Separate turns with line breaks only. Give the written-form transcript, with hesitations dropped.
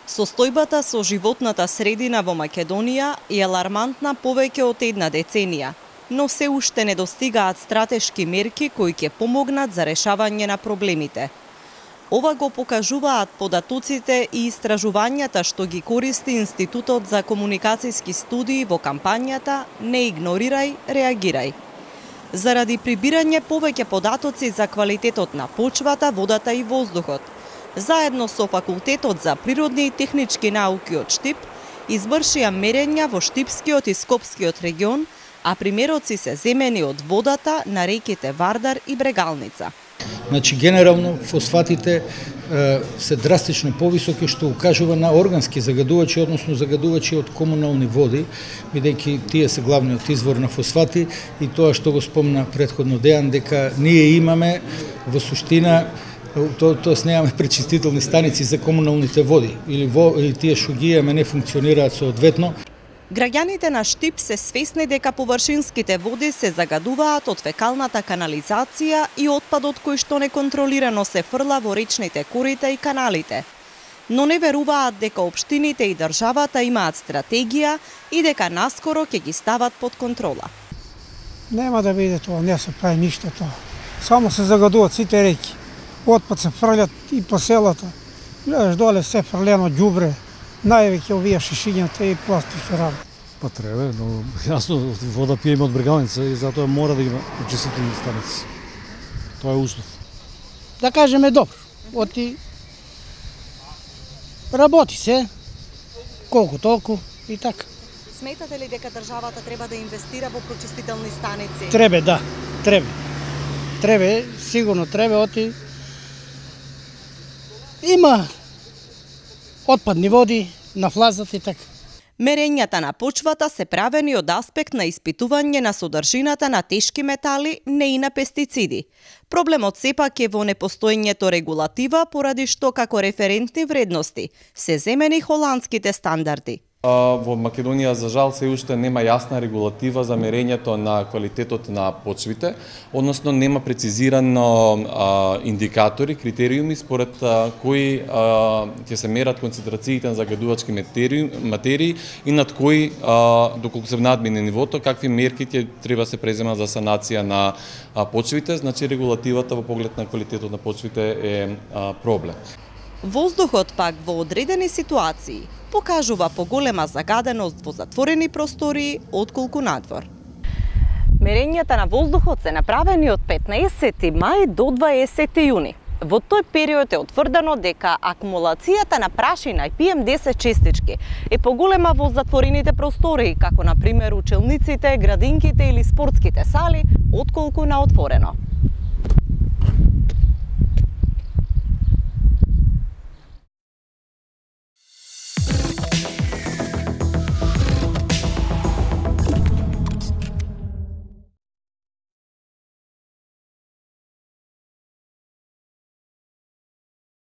Состојбата со животната средина во Македонија е алармантна повеќе од една деценија, но се уште не достигаат стратешки мерки кои ќе помогнат за решавање на проблемите. Ова го покажуваат податоците и истражувањата што ги користи Институтот за комуникацијски студии во кампањата "Не игнорирај, реагирај". Заради прибирање повеќе податоци за квалитетот на почвата, водата и воздухот, заедно со Факултетот за природни и технички науки од Штип, извршија мерења во Штипскиот и Скопскиот регион, а примероци се земени од водата на реките Вардар и Брегалница.
Значи, генерално фосфатите се драстично повисоки, што укажува на органски загадувачи, односно загадувачи од комунални води, бидејќи тие се главниот извор на фосфати, и тоа што го спомна претходно Дејан, дека ние имаме во суштина, тоест немаме пречистителни станици за комуналните води, или тие што ги имаме не функционираат соодветно.
Граѓаните на Штип се свесни дека површинските води се загадуваат од фекалната канализација и отпадот кој што неконтролирано се фрла во речните корита и каналите. Но не веруваат дека општините и државата имаат стратегија и дека наскоро ќе ги стават под контрола.
Нема да биде тоа, не се прави ништо тоа. Само се загадуваат сите реки. Отпад се фрлят и по селата. Гледаш доле се фрлено ѓубре. Највеќе овие шишињата и пластични работи.
Па треба, но јасно вода пиеме од Брегалница и затоа мора да има пречистителни станици. Тоа е услов.
Да кажеме добро, оти работи се колку толку и така.
Сметате ли дека државата треба да инвестира во пречистителни станици?
Треба, да, треба. Треба, сигурно треба, оти има отпадни води, нафлазат и така.
Мерењата на почвата се правени од аспект на испитување на содржината на тешки метали, не и на пестициди. Проблемот сепак е во непостоењето регулатива, поради што како референтни вредности се земени холандските стандарди.
Во Македонија, за жал, се уште нема јасна регулатива за мерењето на квалитетот на почвите, односно нема прецизирано индикатори, критериуми според кои ќе се мерат концентрациите на загадувачки материи и над кои, доколку се надмине нивото, какви мерки ќе треба се преземат за санација на почвите. Значи, регулативата во поглед на квалитетот на почвите е проблем.
Воздухот пак во одредени ситуации покажува поголема загаденост во затворени простории отколку надвор. Мерењата на воздухот се направени од 15 мај до 20 јуни. Во тој период е утврдено дека акумулацијата на прашина и PM10 честички е поголема во затворените простории, како на пример училниците, градинките или спортските сали, отколку на отворено.